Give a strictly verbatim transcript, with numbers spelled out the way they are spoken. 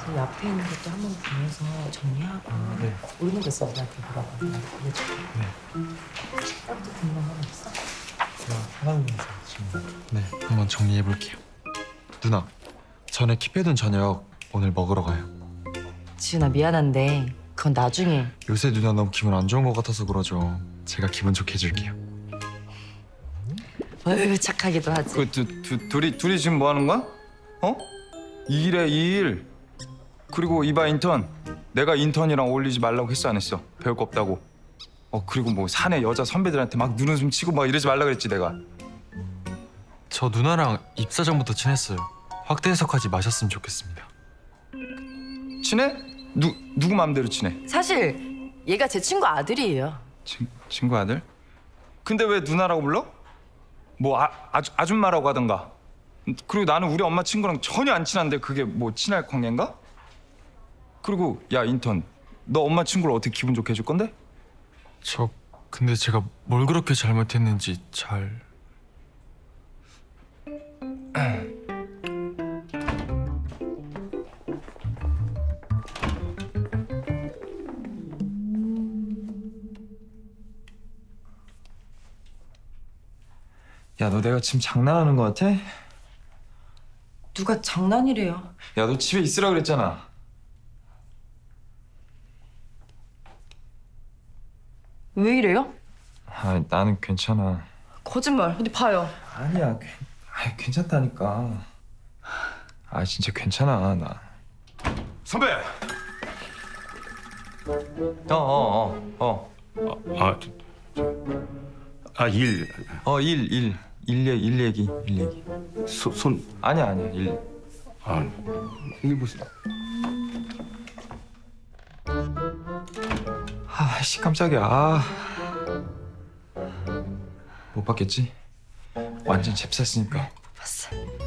그 앞에 있는 것도 한번 보면서 정리하고 아, 네. 모르는 거 있으면 나한테 물어봐. 알려줄게. 네. 식감도 궁금한 거 있어? 제가 하나는 지금. 네, 한번 정리해 볼게요. 누나, 전에 킵해둔 저녁 오늘 먹으러 가요. 지훈아 미안한데 그건 나중에. 요새 누나 너무 기분 안 좋은 것 같아서 그러죠. 제가 기분 좋게 해줄게요. 어휴 착하기도 하지. 그 두, 두, 둘이 둘이 지금 뭐 하는 거야? 어? 이 일에 이 일. 그리고 이봐 인턴. 내가 인턴이랑 어울리지 말라고 했어 안 했어? 배울 거 없다고. 어 그리고 뭐 사내 여자 선배들한테 막 눈웃음 치고 막 이러지 말라 그랬지 내가. 저 누나랑 입사 전부터 친했어요. 확대 해석하지 마셨으면 좋겠습니다. 친해? 누 누구 마음대로 친해? 사실 얘가 제 친구 아들이에요. 친 친구 아들? 근데 왜 누나라고 불러? 뭐 아, 아주 아줌마라고 하던가. 그리고 나는 우리 엄마 친구랑 전혀 안 친한데 그게 뭐 친할 관계인가? 그리고 야 인턴, 너 엄마 친구를 어떻게 기분 좋게 해줄 건데? 저 근데 제가 뭘 그렇게 잘못했는지 잘... 야 너 내가 지금 장난하는 거 같아? 누가 장난이래요. 야 너 집에 있으라 그랬잖아. 왜 이래요? 아 나는 괜찮아. 거짓말. 어디 봐요. 아니야, 괜, 아 괜찮다니까. 아 진짜 괜찮아 나. 선배. 어어어 어. 아, 아, 일. 어 일 일 일 얘기 일 얘기 일 얘기. 소, 손. 아니야 아니야 일. 아, 일 무슨. 아씨 깜짝이야. 아. 못 봤겠지? 완전 잽쌌으니까. 봤어.